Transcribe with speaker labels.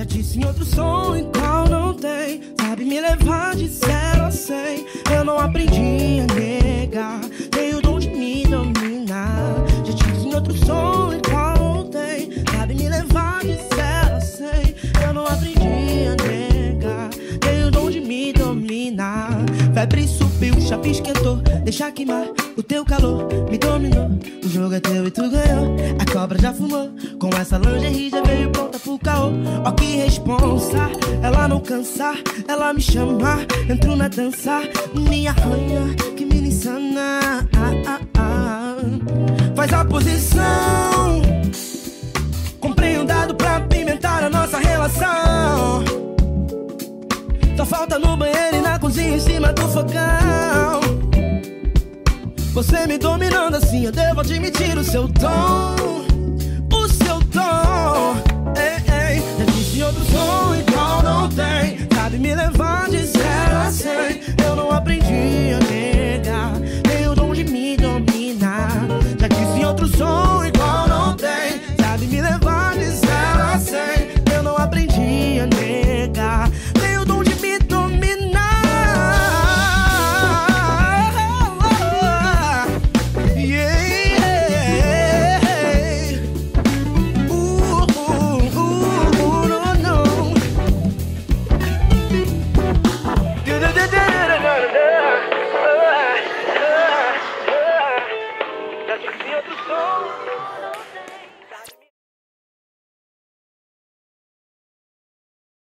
Speaker 1: Já disse em outro som em qual não tem. Sabe me levar de 0 a 100. Eu não aprendi a negar, tenho o dom de me dominar. Já disse em outro som em qual não tem. Sabe me levar de 0 a 100. Eu não aprendi a negar, tenho o dom de me dominar. Febre subiu, chave esquentou, deixa queimar o teu calor, me dominou. O jogo é teu e tu ganhou. A cobra já fumou, com essa lingerie já veio pronta pro caô. Ó que responsa, ela não cansa, ela me chama, entro na dança, me arranha, que me insana. Faz a posição, comprei um dado pra apimentar a nossa relação. Só falta no banheiro e na cozinha em cima do fogão. Você me dominando assim, eu devo admitir o seu tom. O seu tom. Ei, ei. Já disse outro som igual não tem. Sabe me levar de 0 a 100. Eu não aprendi a negar, tenho o dom de me dominar. Já disse outro som